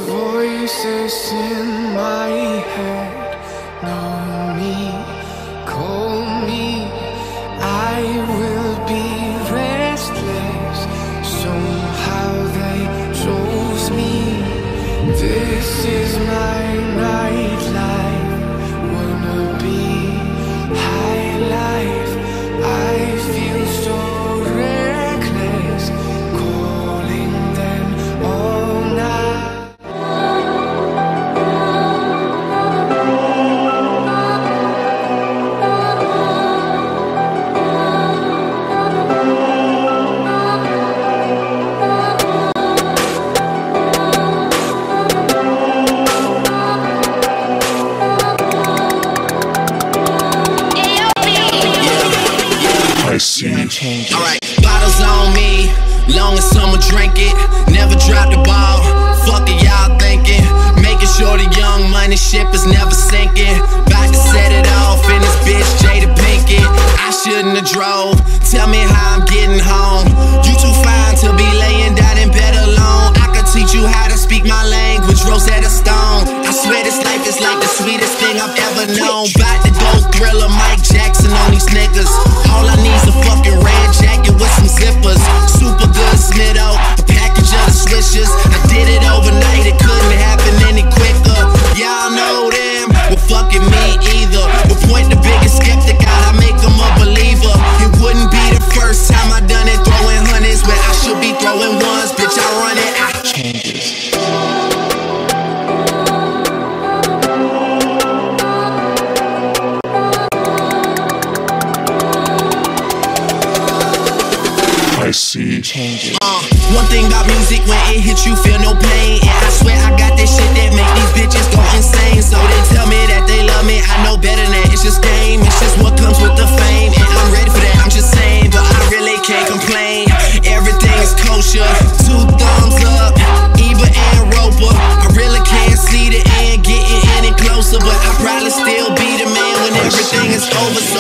Voices in my head know me, call me. I will be restless. Somehow they chose me. This is my nightlife. Wanna be high life. I feel so reckless, calling them all night. Alright, bottles on me, long as someone drink it. Never drop the ball, fuck it y'all thinking. Making sure the young money ship is never sinking. About to set it off in this bitch Jada Pinkett. I shouldn't have drove, tell me how I'm getting home. You too fine to be laying down in bed alone. I could teach you how to speak my language, Rosetta Stone. I swear this life is like the sweetest thing I've ever known. About to go Thriller, Mike Jackson on these niggas. All I need's a fucking red jacket with some zippers. Super good Smitto, a package of the swishers. I did it overnight, it couldn't happen any quicker. Y'all know them, well fucking me either. But point the biggest skeptic out, I make them a believer. It wouldn't be the first time I done it, throwing hundreds when I should be throwing ones. Bitch, I run it, I changes. I see changes. One thing about music, when it hits you, feel no pain. And I swear I got this shit that make these bitches go insane. So they tell me that they love me, I know better than that. It's just game, it's just what comes with the fame. And I'm ready for that, I'm just saying, but I really can't complain. Everything is kosher, 2 thumbs up, Eva and Roper. I really can't see the end getting any closer, but I probably still be the man when everything is over.